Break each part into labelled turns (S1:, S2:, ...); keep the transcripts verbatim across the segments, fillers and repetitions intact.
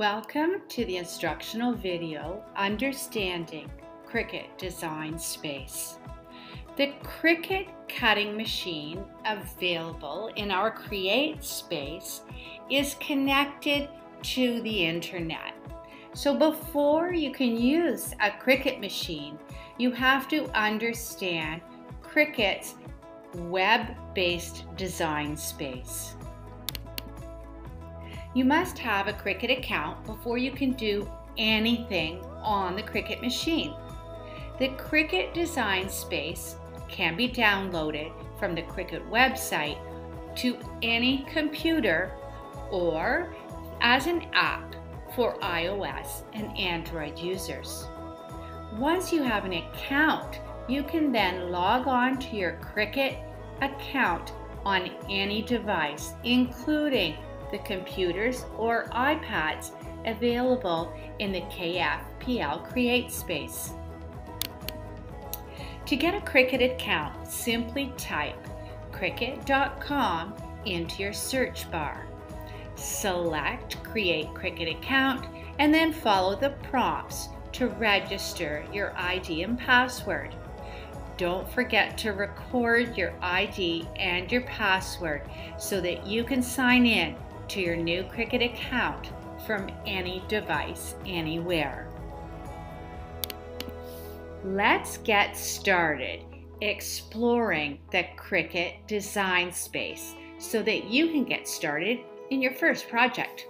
S1: Welcome to the instructional video, Understanding Cricut Design Space. The Cricut cutting machine available in our Create space is connected to the internet. So before you can use a Cricut machine, you have to understand Cricut's web-based design space. You must have a Cricut account before you can do anything on the Cricut machine. The Cricut Design Space can be downloaded from the Cricut website to any computer or as an app for iOS and Android users. Once you have an account, you can then log on to your Cricut account on any device, including the computers or iPads available in the K F P L Create space. To get a Cricut account, simply type cricut dot com into your search bar. Select Create Cricut Account and then follow the prompts to register your I D and password. Don't forget to record your I D and your password so that you can sign in to your new Cricut account from any device, anywhere. Let's get started exploring the Cricut Design Space so that you can get started in your first project.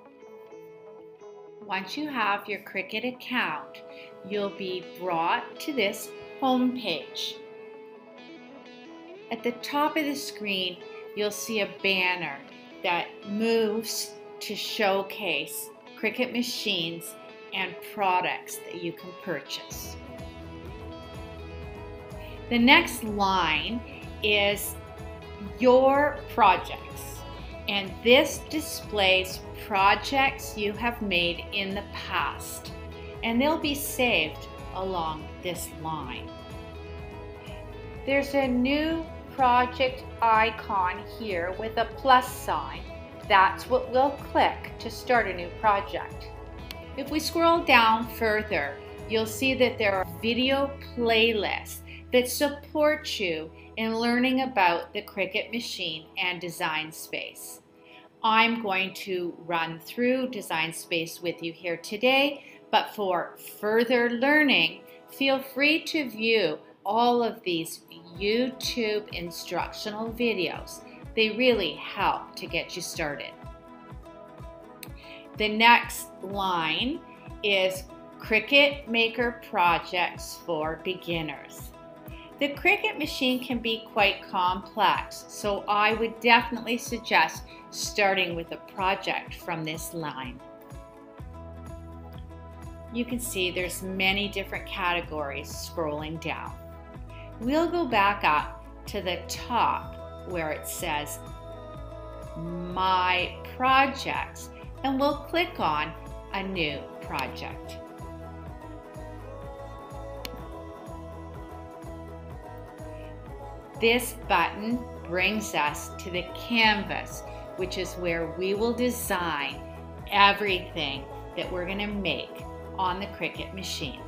S1: Once you have your Cricut account, you'll be brought to this home page. At the top of the screen, you'll see a banner that moves to showcase Cricut machines and products that you can purchase. The next line is your projects, and this displays projects you have made in the past, and they'll be saved along this line. There's a new project icon here with a plus sign. That's what we'll click to start a new project. If we scroll down further, you'll see that there are video playlists that support you in learning about the Cricut machine and Design Space. I'm going to run through Design Space with you here today, but for further learning, feel free to view all of these YouTube instructional videos. They really help to get you started. The next line is Cricut Maker projects for beginners. The Cricut machine can be quite complex, so I would definitely suggest starting with a project from this line. You can see there's many different categories scrolling down. We'll go back up to the top where it says My Projects, and we'll click on a new project. This button brings us to the canvas, which is where we will design everything that we're going to make on the Cricut machine.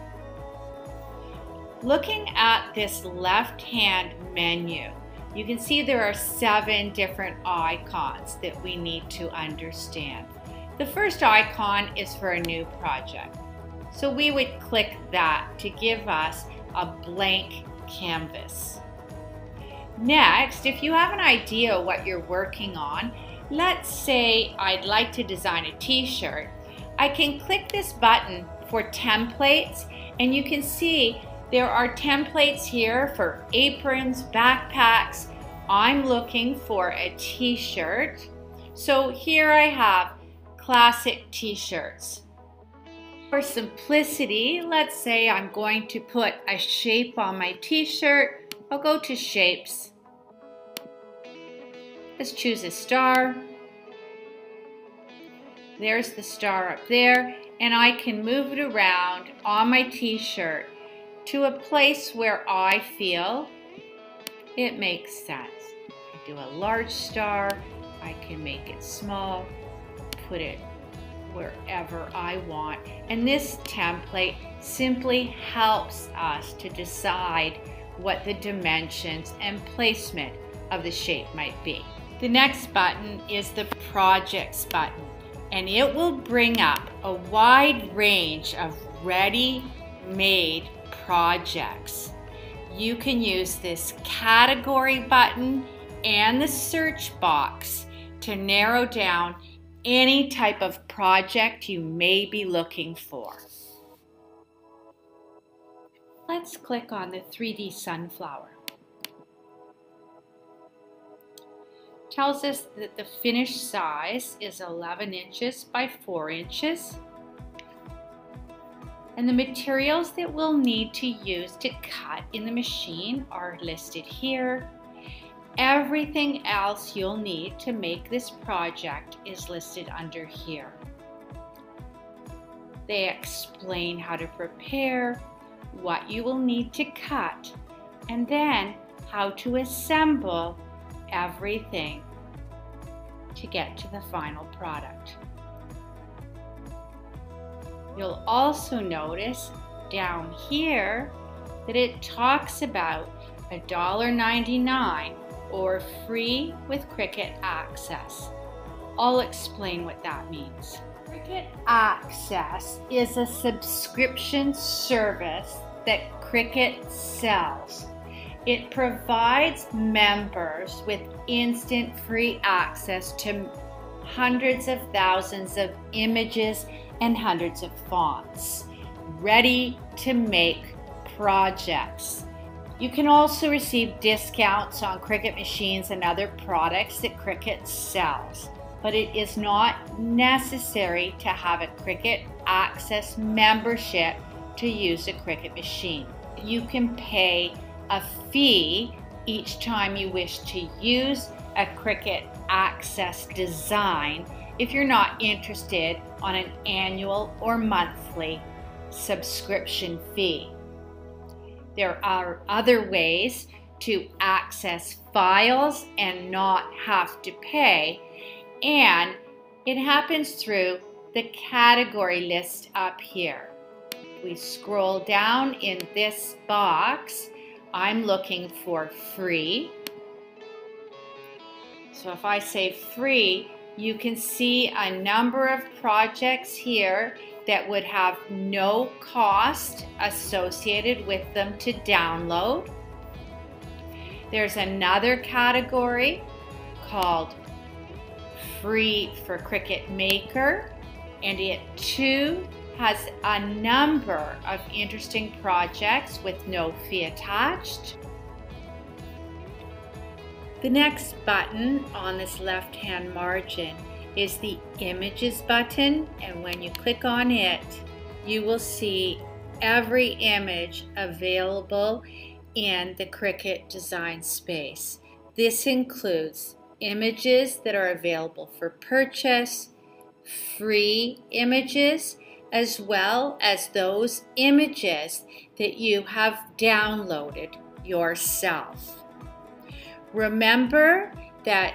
S1: Looking at this left-hand menu, you can see there are seven different icons that we need to understand. The first icon is for a new project. So we would click that to give us a blank canvas. Next, if you have an idea what you're working on, let's say I'd like to design a t-shirt, I can click this button for templates, and you can see there are templates here for aprons, backpacks. I'm looking for a t-shirt. So here I have classic t-shirts. For simplicity, let's say I'm going to put a shape on my t-shirt. I'll go to Shapes. Let's choose a star. There's the star up there, and I can move it around on my t-shirt to a place where I feel it makes sense. I do a large star, I can make it small, put it wherever I want. And this template simply helps us to decide what the dimensions and placement of the shape might be. The next button is the Projects button, and it will bring up a wide range of ready-made projects. You can use this category button and the search box to narrow down any type of project you may be looking for. Let's click on the three D sunflower. Tells us that the finished size is eleven inches by four inches. And the materials that we'll need to use to cut in the machine are listed here. Everything else you'll need to make this project is listed under here. They explain how to prepare, what you will need to cut, and then how to assemble everything to get to the final product. You'll also notice down here that it talks about one dollar ninety-nine or free with Cricut Access. I'll explain what that means. Cricut Access is a subscription service that Cricut sells. It provides members with instant free access to hundreds of thousands of images and hundreds of fonts, ready to make projects. You can also receive discounts on Cricut machines and other products that Cricut sells, but it is not necessary to have a Cricut Access membership to use a Cricut machine. You can pay a fee each time you wish to use a Cricut Access design if you're not interested on an annual or monthly subscription fee. There are other ways to access files and not have to pay, and it happens through the category list up here. We scroll down in this box. I'm looking for free. So if I say free, you can see a number of projects here that would have no cost associated with them to download. There's another category called Free for Cricut Maker, and it too has a number of interesting projects with no fee attached. The next button on this left-hand margin is the Images button, and when you click on it, you will see every image available in the Cricut Design Space. This includes images that are available for purchase, free images, as well as those images that you have downloaded yourself. Remember that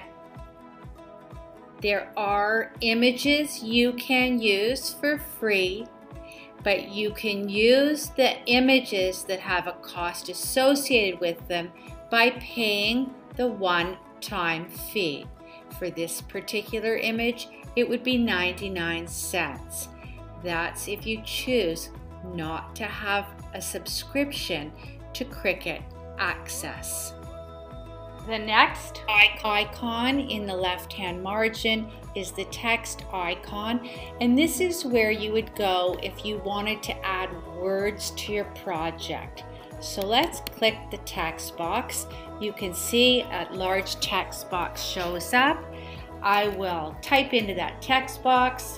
S1: there are images you can use for free, but you can use the images that have a cost associated with them by paying the one-time fee. For this particular image, it would be ninety-nine cents. That's if you choose not to have a subscription to Cricut Access. The next icon in the left-hand margin is the text icon, and this is where you would go if you wanted to add words to your project. So let's click the text box. You can see a large text box shows up. I will type into that text box,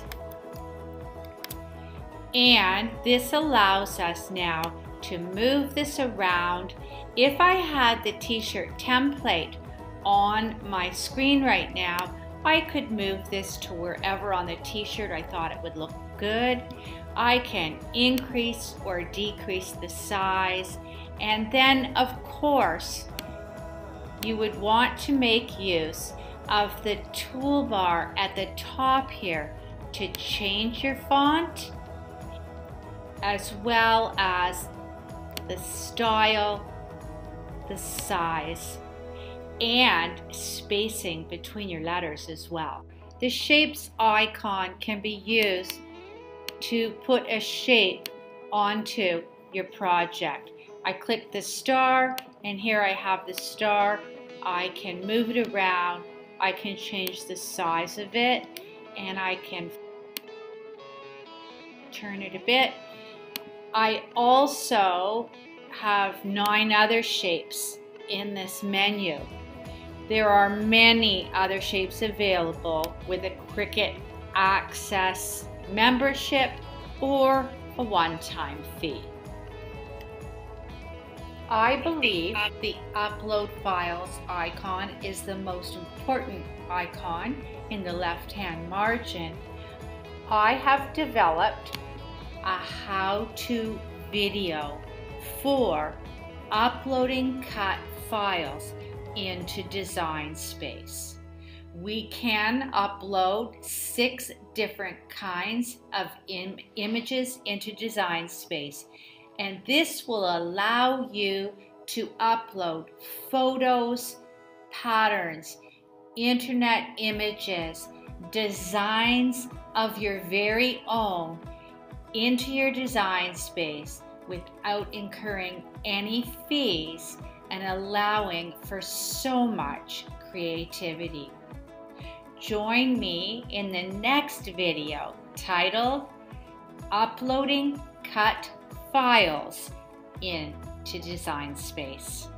S1: and this allows us now to move this around. If I had the t-shirt template on my screen right now, I could move this to wherever on the t-shirt I thought it would look good. I can increase or decrease the size, and then of course you would want to make use of the toolbar at the top here to change your font, as well as the style, the size, and spacing between your letters as well. The shapes icon can be used to put a shape onto your project. I click the star, and here I have the star. I can move it around, I can change the size of it, and I can turn it a bit. I also have nine other shapes in this menu. There are many other shapes available with a Cricut Access membership or a one-time fee. I believe the Upload Files icon is the most important icon in the left-hand margin. I have developed a how-to video for uploading cut files into Design Space. We can upload six different kinds of im images into Design Space, and this will allow you to upload photos, patterns, internet images, designs of your very own into your Design Space without incurring any fees and allowing for so much creativity. Join me in the next video titled Uploading Cut Files into Design Space.